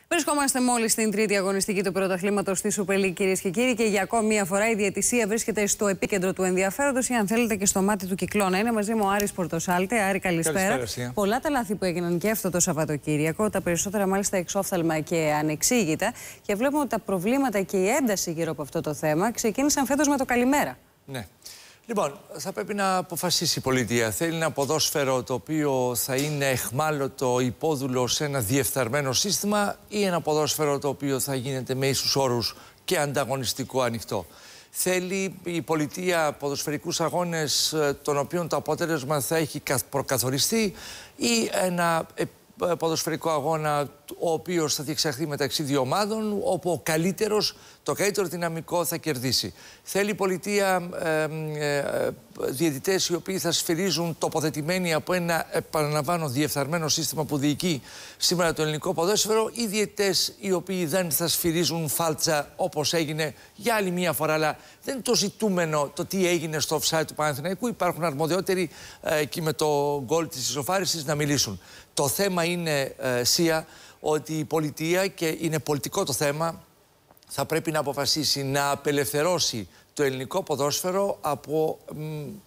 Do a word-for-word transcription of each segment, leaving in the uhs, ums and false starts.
Βρισκόμαστε μόλις στην τρίτη αγωνιστική του πρωταθλήματος στη Super League, κυρίες και κύριοι, και για ακόμη μια φορά η διαιτησία βρίσκεται στο επίκεντρο του ενδιαφέροντος ή, αν θέλετε, και στο μάτι του κυκλώνα. Είναι μαζί μου ο Άρης Πορτοσάλτε. Άρη, καλησπέρα. καλησπέρα. Πολλά τα λάθη που έγιναν και αυτό το Σαββατοκύριακο, τα περισσότερα μάλιστα εξόφθαλμα και ανεξήγητα. Και βλέπουμε ότι τα προβλήματα και η ένταση γύρω από αυτό το θέμα ξεκίνησαν φέτος με το καλημέρα. Ναι. Λοιπόν, θα πρέπει να αποφασίσει η πολιτεία. Θέλει ένα ποδόσφαιρο το οποίο θα είναι εχμάλωτο, υπόδουλο σε ένα διεφθαρμένο σύστημα, ή ένα ποδόσφαιρο το οποίο θα γίνεται με ίσους όρους και ανταγωνιστικό, ανοιχτό. Θέλει η πολιτεία ποδοσφαιρικούς αγώνες των οποίων το αποτέλεσμα θα έχει προκαθοριστεί, ή ένα ποδοσφαιρικό αγώνα ο οποίος θα διεξαχθεί μεταξύ δύο ομάδων, όπου ο καλύτερος, το καλύτερο δυναμικό θα κερδίσει. Θέλει η πολιτεία ε, ε, διαιτητές οι οποίοι θα σφυρίζουν τοποθετημένοι από ένα, επαναλαμβάνω, διεφθαρμένο σύστημα που διοικεί σήμερα το ελληνικό ποδόσφαιρο, ή διαιτητές οι οποίοι δεν θα σφυρίζουν φάλτσα όπως έγινε για άλλη μία φορά. Αλλά δεν είναι το ζητούμενο το τι έγινε στο offside του Παναθηναϊκού. Υπάρχουν αρμοδιότεροι ε, εκεί με το γκολ της ισοφάρισης να μιλήσουν. Το θέμα είναι, ε, Σία, ότι η πολιτεία, και είναι πολιτικό το θέμα, θα πρέπει να αποφασίσει να απελευθερώσει το ελληνικό ποδόσφαιρο από μ,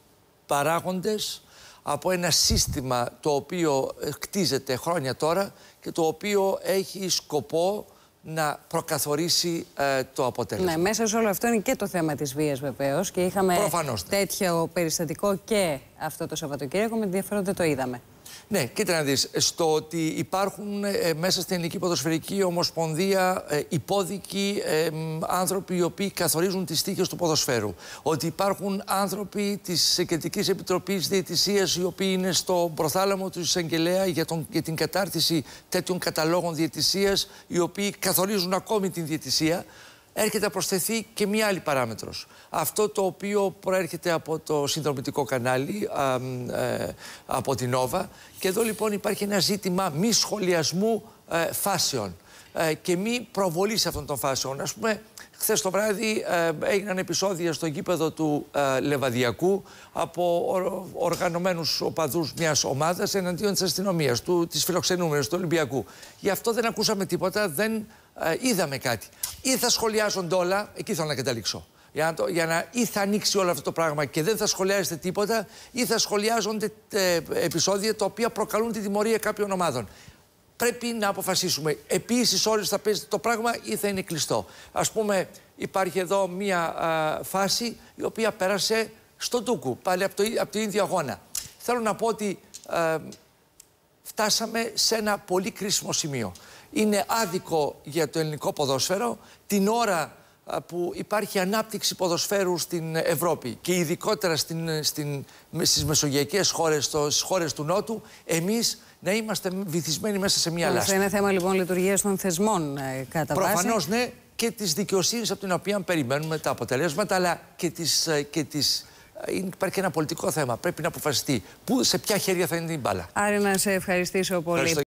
παράγοντες, από ένα σύστημα το οποίο κτίζεται χρόνια τώρα και το οποίο έχει σκοπό να προκαθορίσει ε, το αποτέλεσμα. Ναι, μέσα σε όλο αυτό είναι και το θέμα της βίας, βεβαίως. Και είχαμε Προφανώς, ναι. τέτοιο περιστατικό και αυτό το Σαββατοκύριακο, με ενδιαφέρον δεν το είδαμε. Ναι, κοίτα να δεις, στο ότι υπάρχουν ε, μέσα στην Ελληνική Ποδοσφαιρική Ομοσπονδία ε, υπόδικοι ε, άνθρωποι οι οποίοι καθορίζουν τις τύχες του ποδοσφαίρου. Ότι υπάρχουν άνθρωποι της Κεντρικής Επιτροπής Διαιτησίας οι οποίοι είναι στο προθάλαμο του εισαγγελέα για, τον, για την κατάρτιση τέτοιων καταλόγων διαιτησίας, οι οποίοι καθορίζουν ακόμη την διαιτησία. Έρχεται να προσθεθεί και μία άλλη παράμετρος. Αυτό το οποίο προέρχεται από το συνδρομητικό κανάλι, α, ε, από την Νόβα. Και εδώ λοιπόν υπάρχει ένα ζήτημα μη σχολιασμού ε, φάσεων ε, και μη προβολής αυτών των φάσεων. Ας πούμε, χθες το βράδυ ε, έγιναν επεισόδια στο γήπεδο του ε, Λεβαδιακού από ο, οργανωμένους οπαδούς μιας ομάδας εναντίον της αστυνομίας, του, της φιλοξενούμενης, του Ολυμπιακού. Γι' αυτό δεν ακούσαμε τίποτα, δεν ε, είδαμε κάτι. Ή θα σχολιάζονται όλα, εκεί θέλω να καταλήξω. Για να, το, για να ή θα ανοίξει όλο αυτό το πράγμα και δεν θα σχολιάζεται τίποτα, ή θα σχολιάζονται ε, επεισόδια τα οποία προκαλούν τη τιμωρία κάποιων ομάδων. Πρέπει να αποφασίσουμε. Επίσης, ώρες θα παίζει το πράγμα ή θα είναι κλειστό. Ας πούμε, υπάρχει εδώ μία α, φάση η οποία πέρασε στον Τούκου, πάλι από το, από το ίδιο αγώνα. Θέλω να πω ότι α, φτάσαμε σε ένα πολύ κρίσιμο σημείο. Είναι άδικο για το ελληνικό ποδόσφαιρο την ώρα που υπάρχει ανάπτυξη ποδοσφαίρου στην Ευρώπη και ειδικότερα στην, στην, στις μεσογειακές χώρες, στις χώρες του Νότου, εμείς να είμαστε βυθισμένοι μέσα σε μια λάσπη. Αυτό είναι θέμα λοιπόν λειτουργίας των θεσμών, ε, κατά βάση. Προφανώς, ναι, και της δικαιοσύνης από την οποία περιμένουμε τα αποτελέσματα, αλλά και της... Και της υπάρχει ένα πολιτικό θέμα. Πρέπει να αποφασιστεί πού, σε ποια χέρια θα είναι η μπάλα. Άρη, να σε ευχαριστήσω πολύ. Ευχαριστώ.